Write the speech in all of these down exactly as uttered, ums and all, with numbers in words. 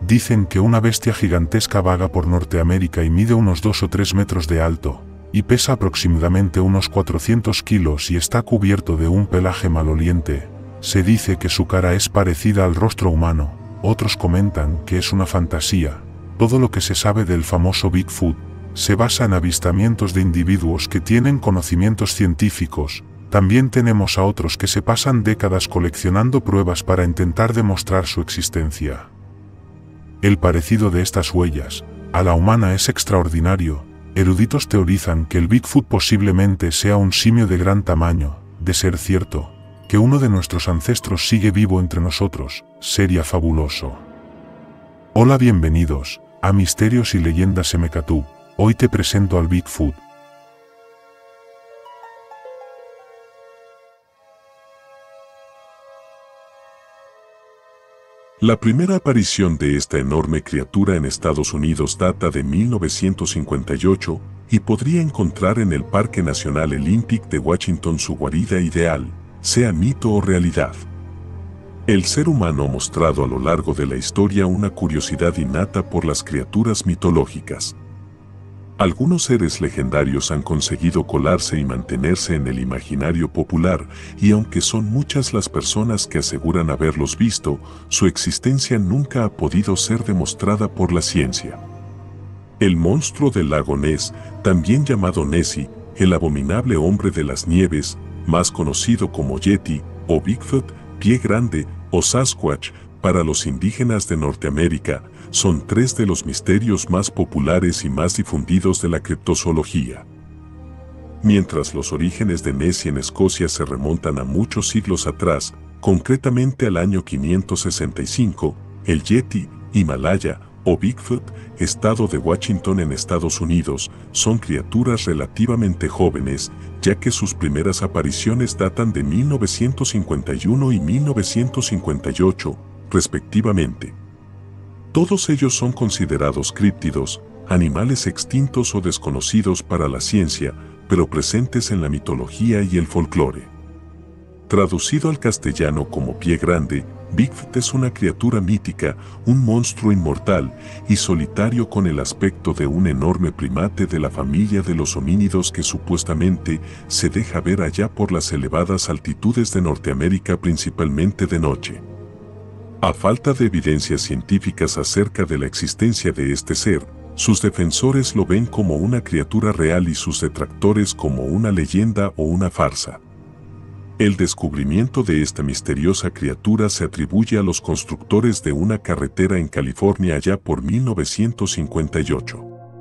Dicen que una bestia gigantesca vaga por Norteamérica y mide unos dos o tres metros de alto, y pesa aproximadamente unos cuatrocientos kilos y está cubierto de un pelaje maloliente. Se dice que su cara es parecida al rostro humano, otros comentan que es una fantasía. Todo lo que se sabe del famoso Bigfoot se basa en avistamientos de individuos que tienen conocimientos científicos. También tenemos a otros que se pasan décadas coleccionando pruebas para intentar demostrar su existencia. El parecido de estas huellas a la humana es extraordinario. Eruditos teorizan que el Bigfoot posiblemente sea un simio de gran tamaño. De ser cierto que uno de nuestros ancestros sigue vivo entre nosotros, sería fabuloso. Hola, bienvenidos a Misterios y Leyendas M K T U B. Hoy te presento al Bigfoot. La primera aparición de esta enorme criatura en Estados Unidos data de mil novecientos cincuenta y ocho y podría encontrar en el Parque Nacional Olympic de Washington su guarida ideal, sea mito o realidad. El ser humano ha mostrado a lo largo de la historia una curiosidad innata por las criaturas mitológicas. Algunos seres legendarios han conseguido colarse y mantenerse en el imaginario popular, y aunque son muchas las personas que aseguran haberlos visto, su existencia nunca ha podido ser demostrada por la ciencia. El monstruo del lago Ness, también llamado Nessie, el abominable hombre de las nieves, más conocido como Yeti, o Bigfoot, pie grande, o Sasquatch, para los indígenas de Norteamérica, son tres de los misterios más populares y más difundidos de la criptozoología. Mientras los orígenes de Nessie en Escocia se remontan a muchos siglos atrás, concretamente al año quinientos sesenta y cinco, el Yeti, Himalaya, o Bigfoot, estado de Washington en Estados Unidos, son criaturas relativamente jóvenes, ya que sus primeras apariciones datan de mil novecientos cincuenta y uno y mil novecientos cincuenta y ocho, respectivamente. Todos ellos son considerados críptidos, animales extintos o desconocidos para la ciencia, pero presentes en la mitología y el folclore. Traducido al castellano como pie grande, Bigfoot es una criatura mítica, un monstruo inmortal y solitario con el aspecto de un enorme primate de la familia de los homínidos que supuestamente se deja ver allá por las elevadas altitudes de Norteamérica, principalmente de noche. A falta de evidencias científicas acerca de la existencia de este ser, sus defensores lo ven como una criatura real y sus detractores como una leyenda o una farsa. El descubrimiento de esta misteriosa criatura se atribuye a los constructores de una carretera en California allá por mil novecientos cincuenta y ocho.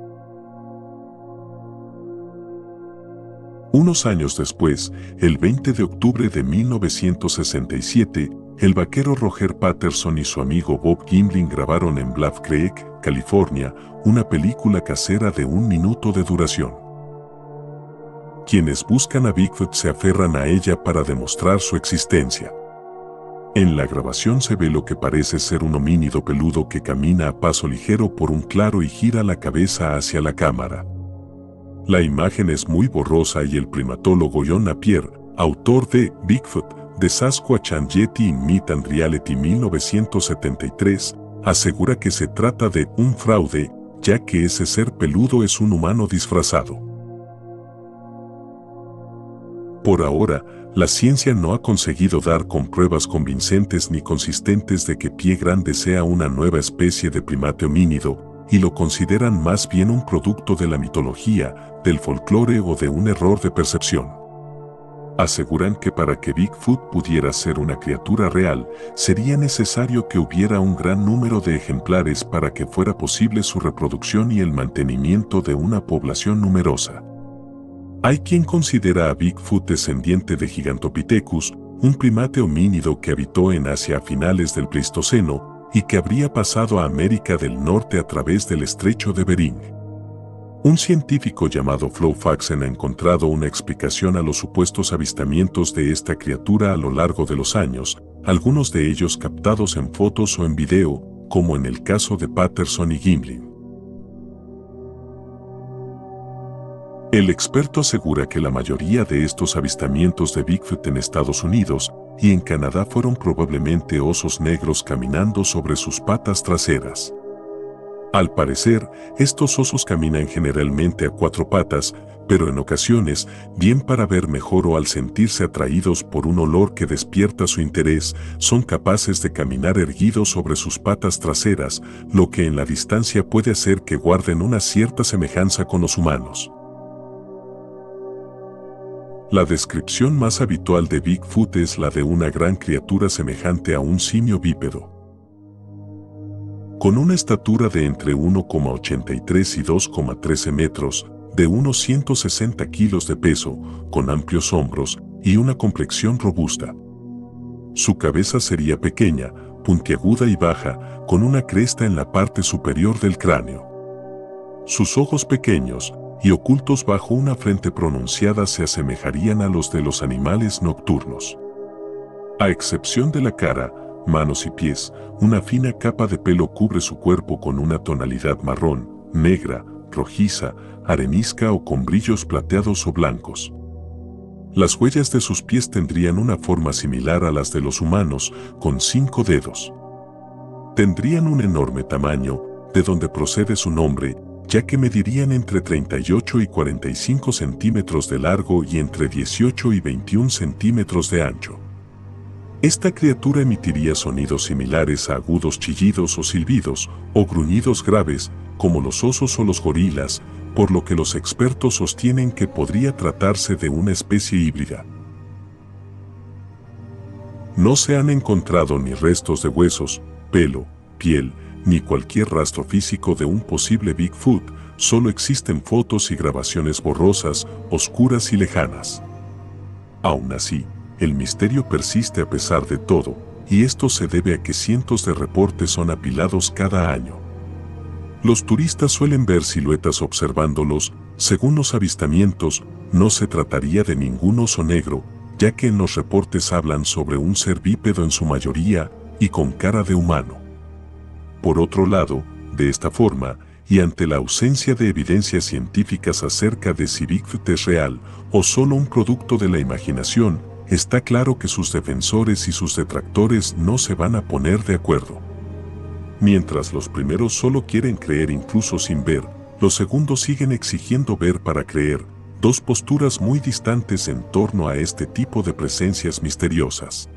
Unos años después, el veinte de octubre de mil novecientos sesenta y siete, el vaquero Roger Patterson y su amigo Bob Gimlin grabaron en Bluff Creek, California, una película casera de un minuto de duración. Quienes buscan a Bigfoot se aferran a ella para demostrar su existencia. En la grabación se ve lo que parece ser un homínido peludo que camina a paso ligero por un claro y gira la cabeza hacia la cámara. La imagen es muy borrosa y el primatólogo John Napier, autor de Bigfoot, The Sasquatch and Yeti in Myth and Reality mil novecientos setenta y tres, asegura que se trata de un fraude, ya que ese ser peludo es un humano disfrazado. Por ahora, la ciencia no ha conseguido dar con pruebas convincentes ni consistentes de que pie grande sea una nueva especie de primate homínido, y lo consideran más bien un producto de la mitología, del folclore o de un error de percepción. Aseguran que para que Bigfoot pudiera ser una criatura real, sería necesario que hubiera un gran número de ejemplares para que fuera posible su reproducción y el mantenimiento de una población numerosa. Hay quien considera a Bigfoot descendiente de Gigantopithecus, un primate homínido que habitó en Asia a finales del Pleistoceno y que habría pasado a América del Norte a través del estrecho de Bering. Un científico llamado Flo Faxen ha encontrado una explicación a los supuestos avistamientos de esta criatura a lo largo de los años, algunos de ellos captados en fotos o en video, como en el caso de Patterson y Gimlin. El experto asegura que la mayoría de estos avistamientos de Bigfoot en Estados Unidos y en Canadá fueron probablemente osos negros caminando sobre sus patas traseras. Al parecer, estos osos caminan generalmente a cuatro patas, pero en ocasiones, bien para ver mejor o al sentirse atraídos por un olor que despierta su interés, son capaces de caminar erguidos sobre sus patas traseras, lo que en la distancia puede hacer que guarden una cierta semejanza con los humanos. La descripción más habitual de Bigfoot es la de una gran criatura semejante a un simio bípedo. Con una estatura de entre uno coma ochenta y tres y dos coma trece metros, de unos ciento sesenta kilos de peso, con amplios hombros y una complexión robusta. Su cabeza sería pequeña, puntiaguda y baja, con una cresta en la parte superior del cráneo. Sus ojos pequeños y ocultos bajo una frente pronunciada se asemejarían a los de los animales nocturnos. A excepción de la cara, manos y pies, una fina capa de pelo cubre su cuerpo con una tonalidad marrón, negra, rojiza, arenisca o con brillos plateados o blancos. Las huellas de sus pies tendrían una forma similar a las de los humanos, con cinco dedos. Tendrían un enorme tamaño, de donde procede su nombre, ya que medirían entre treinta y ocho y cuarenta y cinco centímetros de largo y entre dieciocho y veintiún centímetros de ancho. Esta criatura emitiría sonidos similares a agudos chillidos o silbidos, o gruñidos graves, como los osos o los gorilas, por lo que los expertos sostienen que podría tratarse de una especie híbrida. No se han encontrado ni restos de huesos, pelo, piel, ni cualquier rastro físico de un posible Bigfoot, solo existen fotos y grabaciones borrosas, oscuras y lejanas. Aún así, el misterio persiste a pesar de todo, y esto se debe a que cientos de reportes son apilados cada año. Los turistas suelen ver siluetas observándolos. Según los avistamientos, no se trataría de ningún oso negro, ya que en los reportes hablan sobre un ser bípedo en su mayoría y con cara de humano. Por otro lado, de esta forma, y ante la ausencia de evidencias científicas acerca de si Bigfoot es real o solo un producto de la imaginación, está claro que sus defensores y sus detractores no se van a poner de acuerdo. Mientras los primeros solo quieren creer incluso sin ver, los segundos siguen exigiendo ver para creer, dos posturas muy distantes en torno a este tipo de presencias misteriosas.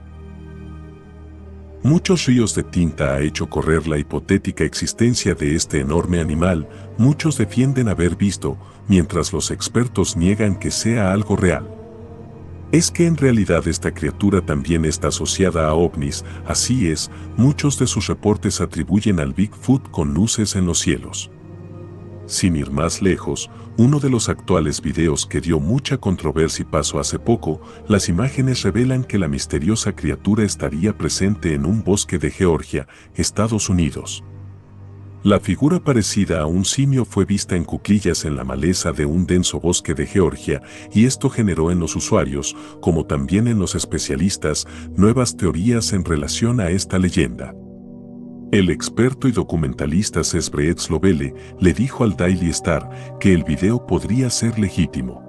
Muchos ríos de tinta ha hecho correr la hipotética existencia de este enorme animal, muchos defienden haber visto, mientras los expertos niegan que sea algo real. Es que en realidad esta criatura también está asociada a ovnis, así es, muchos de sus reportes atribuyen al Bigfoot con luces en los cielos. Sin ir más lejos, uno de los actuales videos que dio mucha controversia y pasó hace poco, las imágenes revelan que la misteriosa criatura estaría presente en un bosque de Georgia, Estados Unidos. La figura parecida a un simio fue vista en cuclillas en la maleza de un denso bosque de Georgia, y esto generó en los usuarios, como también en los especialistas, nuevas teorías en relación a esta leyenda. El experto y documentalista Cesc Lovelle le dijo al Daily Star que el video podría ser legítimo.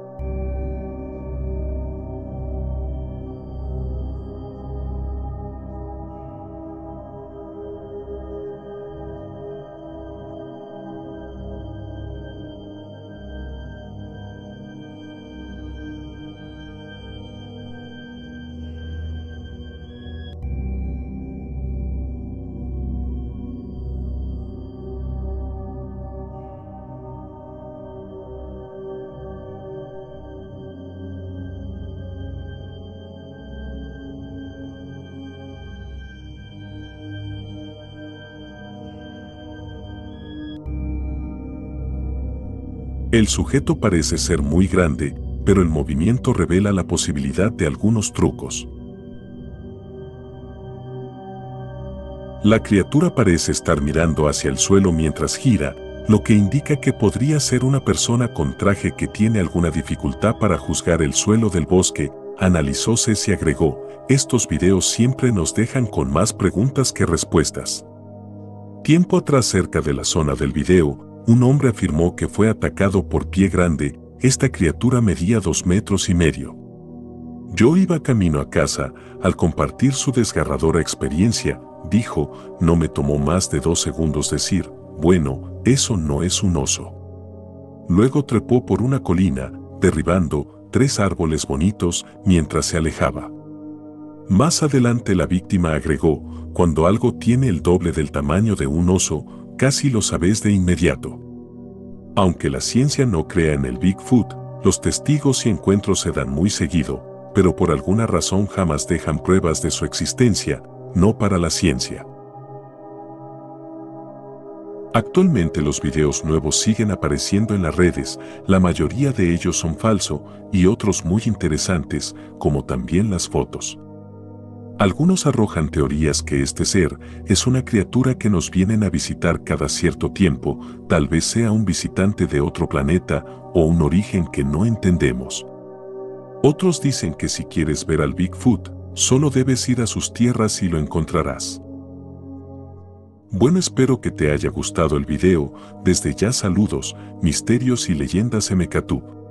El sujeto parece ser muy grande, pero el movimiento revela la posibilidad de algunos trucos. La criatura parece estar mirando hacia el suelo mientras gira, lo que indica que podría ser una persona con traje que tiene alguna dificultad para juzgar el suelo del bosque, analizó Cesc y agregó, estos videos siempre nos dejan con más preguntas que respuestas. Tiempo atrás cerca de la zona del video, un hombre afirmó que fue atacado por Pie Grande, esta criatura medía dos metros y medio. Yo iba camino a casa, al compartir su desgarradora experiencia, dijo, no me tomó más de dos segundos decir, bueno, eso no es un oso. Luego trepó por una colina, derribando tres árboles bonitos mientras se alejaba. Más adelante la víctima agregó, cuando algo tiene el doble del tamaño de un oso, casi lo sabes de inmediato. Aunque la ciencia no crea en el Bigfoot, los testigos y encuentros se dan muy seguido, pero por alguna razón jamás dejan pruebas de su existencia, no para la ciencia. Actualmente los videos nuevos siguen apareciendo en las redes, la mayoría de ellos son falsos y otros muy interesantes, como también las fotos. Algunos arrojan teorías que este ser es una criatura que nos vienen a visitar cada cierto tiempo, tal vez sea un visitante de otro planeta o un origen que no entendemos. Otros dicen que si quieres ver al Bigfoot, solo debes ir a sus tierras y lo encontrarás. Bueno, espero que te haya gustado el video. Desde ya saludos, misterios y leyendas M K T U B.